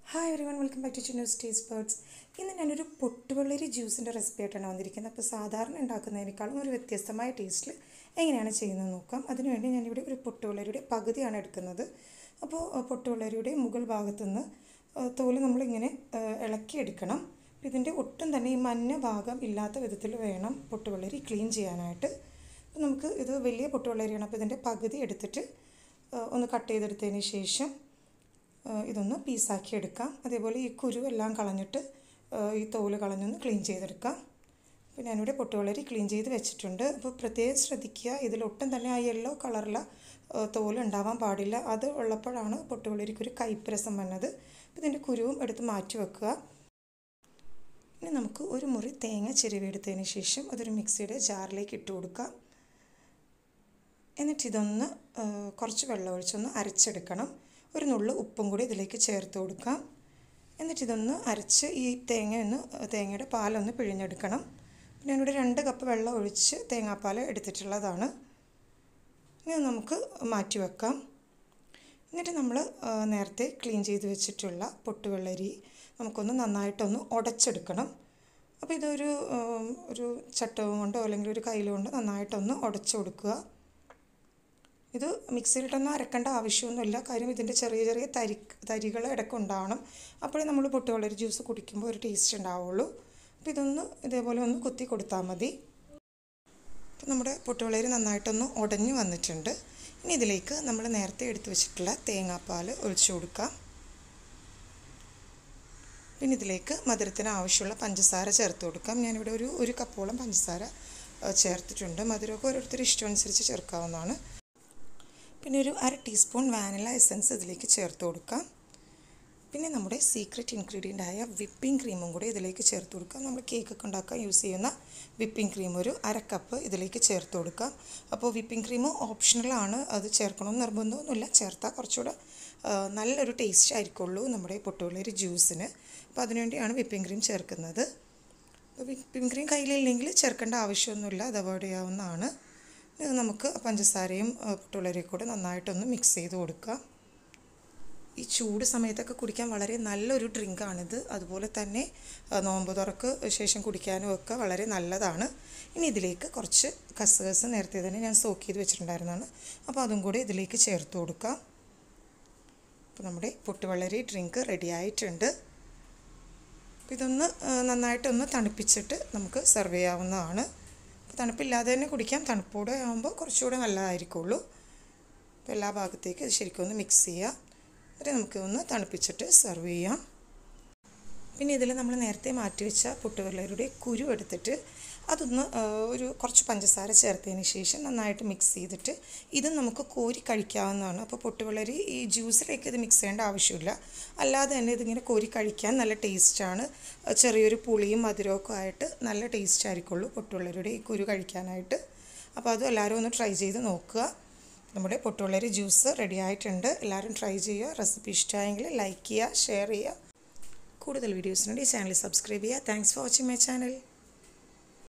Hi everyone, welcome back to Chinnus taste buds. ഇന്ന് ഞാനൊരു പൊട്ടുവെള്ളരി ജ്യൂസിൻ്റെ recipe ആയിട്ടാണ് വന്നിരിക്കുന്നത്. അപ്പോൾ സാധാരണ ഉണ്ടാക്കുന്നതിനേക്കാളും ഒരു വ്യത്യസ്തമായ ടേസ്റ്റിൽ എങ്ങനെയാണ് ചെയ്യുന്നത് നോക്കാം. അതിനുവേണ്ടി ഞാനിവിടെ ഒരു പൊട്ടുവെള്ളരിയുടെ പകുതിയാണ് എടുക്കുന്നത്. അപ്പോൾ പൊട്ടുവെള്ളരിയുടെ മുകൾ ഭാഗത്തുനിന്ന് തോല് നമ്മളിങ്ങനെ ഇളക്കിയെടുക്കണം. ഇതിൻ്റെ ഒട്ടും തന്നെ ഈ മഞ്ഞ ഭാഗം ഇല്ലാത്ത വിധത്തിൽ വേണം പൊട്ടുവെള്ളരി ക്ലീൻ ചെയ്യാനായിട്ട്. അപ്പോൾ നമുക്ക് ഇത് വലിയ പൊട്ടുവെള്ളരിയാണ്. അപ്പോൾ ഇതിൻ്റെ പകുതി എടുത്തിട്ട് ഒന്ന് കട്ട് ചെയ്തെടുത്തതിന് ശേഷം ഇതൊന്ന് പീസാക്കി എടുക്കാം. അതേപോലെ ഈ കുരു എല്ലാം കളഞ്ഞിട്ട് ഈ തോല് കളഞ്ഞൊന്ന് ക്ലീൻ ചെയ്തെടുക്കാം. അപ്പോൾ ഞാനിവിടെ പൊട്ടുവെള്ളരി ക്ലീൻ ചെയ്ത് വെച്ചിട്ടുണ്ട്. അപ്പോൾ പ്രത്യേകം ശ്രദ്ധിക്കുക, ഇതിലൊട്ടും തന്നെ ആ യെല്ലോ കളറിലെ തോല് ഉണ്ടാവാൻ പാടില്ല. അത് ഉള്ളപ്പോഴാണ് പൊട്ടുവെള്ളരിക്കൊരു കയ്പ്പ് രസം വന്നത്. അപ്പോൾ ഇതിൻ്റെ കുരുവും എടുത്ത് മാറ്റി വെക്കുക. ഇനി നമുക്ക് ഒരു മുറി തേങ്ങ ചിരവിയെടുത്തതിന് ശേഷം അതൊരു മിക്സിയുടെ ജാറിലേക്ക് ഇട്ട് കൊടുക്കാം. എന്നിട്ട് ഇതൊന്ന് കുറച്ച് വെള്ളം ഒഴിച്ചൊന്ന് അരച്ചെടുക്കണം. ഒരു നുള്ളു ഉപ്പും കൂടി ഇതിലേക്ക് ചേർത്ത് കൊടുക്കാം. എന്നിട്ട് ഇതൊന്ന് അരച്ച് ഈ തേങ്ങയുടെ പാലൊന്ന് പിഴിഞ്ഞെടുക്കണം. ഞാനിവിടെ 2 കപ്പ് വെള്ളം ഒഴിച്ച് തേങ്ങാപ്പാൽ എടുത്തിട്ടുള്ളതാണ്. ഇനി നമുക്ക് മാറ്റി വെക്കാം. എന്നിട്ട് നമ്മൾ നേരത്തെ ക്ലീൻ ചെയ്ത് വെച്ചിട്ടുള്ള പൊട്ടുവെള്ളരി നമുക്കൊന്ന് നന്നായിട്ടൊന്ന് ഉടച്ചെടുക്കണം. അപ്പോൾ ഇതൊരു ചട്ടകം കൊണ്ടോ അല്ലെങ്കിൽ ഒരു കയ്യിൽ കൊണ്ടോ നന്നായിട്ടൊന്ന് ഉടച്ചു കൊടുക്കുക. ഇത് മിക്സിയിലിട്ടൊന്നും അരക്കേണ്ട ആവശ്യമൊന്നുമില്ല. കാര്യം ഇതിൻ്റെ ചെറിയ ചെറിയ തരികൾ ഇടയ്ക്ക് ഉണ്ടാവണം. അപ്പോഴേ നമ്മൾ പൊട്ടുവെള്ളരി ജ്യൂസ് കുടിക്കുമ്പോൾ ഒരു ടേസ്റ്റ് ഉണ്ടാവുള്ളൂ. അപ്പോൾ ഇതൊന്ന് ഇതേപോലെ ഒന്ന് കുത്തി കൊടുത്താൽ മതി. അപ്പോൾ നമ്മുടെ പൊട്ടുവെള്ളരി നന്നായിട്ടൊന്ന് ഉടഞ്ഞു വന്നിട്ടുണ്ട്. ഇനി ഇതിലേക്ക് നമ്മൾ നേരത്തെ എടുത്തു വെച്ചിട്ടുള്ള തേങ്ങാപ്പാൽ ഒഴിച്ചു കൊടുക്കാം. പിന്നെ ഇതിലേക്ക് മധുരത്തിന് ആവശ്യമുള്ള പഞ്ചസാര ചേർത്ത് കൊടുക്കാം. ഞാനിവിടെ ഒരു കപ്പോളം പഞ്ചസാര ചേർത്തിട്ടുണ്ട്. മധുരമൊക്കെ ഓരോരുത്തർ ഇഷ്ടമനുസരിച്ച് ചേർക്കാവുന്നതാണ്. പിന്നെ ഒരു 1/2 ടീസ്പൂൺ വാനില എസൻസ് ഇതിലേക്ക് ചേർത്ത് കൊടുക്കാം. പിന്നെ നമ്മുടെ സീക്രട്ട് ഇൻഗ്രീഡിയൻ്റായ വിപ്പിംഗ് ക്രീമും കൂടി ഇതിലേക്ക് ചേർത്ത് കൊടുക്കാം. നമ്മൾ കേക്കൊക്കെ ഉണ്ടാക്കാൻ യൂസ് ചെയ്യുന്ന വിപ്പിംഗ് ക്രീം ഒരു 1/2 കപ്പ് ഇതിലേക്ക് ചേർത്ത് കൊടുക്കാം. അപ്പോൾ വിപ്പിംഗ് ക്രീം ഓപ്ഷണലാണ്, അത് ചേർക്കണമെന്ന് നിർബന്ധമൊന്നുമില്ല. ചേർത്താൽ കുറച്ചുകൂടെ നല്ലൊരു ടേസ്റ്റ് ആയിരിക്കുള്ളൂ നമ്മുടെ പൊട്ടുവെള്ളരി ജ്യൂസിന്. അപ്പോൾ അതിനുവേണ്ടിയാണ് വിപ്പിംഗ് ക്രീം ചേർക്കുന്നത്. അപ്പോൾ വിപ്പിംഗ് ക്രീം കയ്യിലില്ലെങ്കിൽ ചേർക്കേണ്ട ആവശ്യമൊന്നുമില്ല, അത് അവോയ്ഡ് ചെയ്യാവുന്നതാണ്. ഇത് നമുക്ക് പഞ്ചസാരയും പൊട്ടുവെള്ളരിയും കൂടെ നന്നായിട്ടൊന്ന് മിക്സ് ചെയ്ത് കൊടുക്കാം. ഈ ചൂട് സമയത്തൊക്കെ കുടിക്കാൻ വളരെ നല്ലൊരു ഡ്രിങ്കാണിത്. അതുപോലെ തന്നെ നോമ്പ് തുറക്ക് ശേഷം കുടിക്കാനും ഒക്കെ വളരെ നല്ലതാണ്. ഇനി ഇതിലേക്ക് കുറച്ച് കസ്കസ് നേരത്തെ തന്നെ ഞാൻ സോക്ക് ചെയ്ത് വെച്ചിട്ടുണ്ടായിരുന്നതാണ്. അപ്പോൾ അതും കൂടി ഇതിലേക്ക് ചേർത്ത് കൊടുക്കാം. അപ്പോൾ നമ്മുടെ പൊട്ടുവെള്ളരി ഡ്രിങ്ക് റെഡി ആയിട്ടുണ്ട്. അപ്പോൾ ഇതൊന്ന് നന്നായിട്ടൊന്ന് തണുപ്പിച്ചിട്ട് നമുക്ക് സെർവ് ചെയ്യാവുന്നതാണ്. തണുപ്പില്ലാതെ തന്നെ കുടിക്കാം. തണുപ്പോടെ ആകുമ്പോൾ കുറച്ചുകൂടെ നല്ലതായിരിക്കുള്ളൂ. അപ്പോൾ എല്ലാ ഭാഗത്തേക്ക് ഇത് ശരിക്കും ഒന്ന് മിക്സ് ചെയ്യുക. എന്നിട്ട് നമുക്കൊന്ന് തണുപ്പിച്ചിട്ട് സെർവ് ചെയ്യാം. പിന്നെ ഇതിൽ നമ്മൾ നേരത്തെ മാറ്റി വെച്ച പൊട്ടുവെള്ളരിയുടെ കുരു എടുത്തിട്ട് അതൊന്ന് കുറച്ച് പഞ്ചസാര ചേർത്തതിന് ശേഷം നന്നായിട്ട് മിക്സ് ചെയ്തിട്ട് ഇത് നമുക്ക് കോരി കഴിക്കാവുന്നതാണ്. അപ്പോൾ പൊട്ടുവെള്ളരി ഈ ജ്യൂസിലേക്ക് ഇത് മിക്സ് ചെയ്യേണ്ട ആവശ്യമില്ല. അല്ലാതെ തന്നെ ഇതിങ്ങനെ കോരി കഴിക്കാൻ നല്ല ടേസ്റ്റാണ്. ചെറിയൊരു പുളിയും മധുരമൊക്കെ ആയിട്ട് നല്ല ടേസ്റ്റ് ആയിരിക്കുള്ളൂ പൊട്ടുവെള്ളരിയുടെ ഈ കുരു കഴിക്കാനായിട്ട്. അപ്പോൾ അതും എല്ലാവരും ഒന്ന് ട്രൈ ചെയ്ത് നോക്കുക. നമ്മുടെ പൊട്ടുവെള്ളരി ജ്യൂസ് റെഡി ആയിട്ടുണ്ട്. എല്ലാവരും ട്രൈ ചെയ്യുക. റെസിപ്പി ഇഷ്ടമായെങ്കിൽ ലൈക്ക് ചെയ്യുക, ഷെയർ ചെയ്യുക. കൂടുതൽ വീഡിയോസിനുവേണ്ടി ചാനൽ സബ്സ്ക്രൈബ് ചെയ്യുക. Thanks for watching my channel.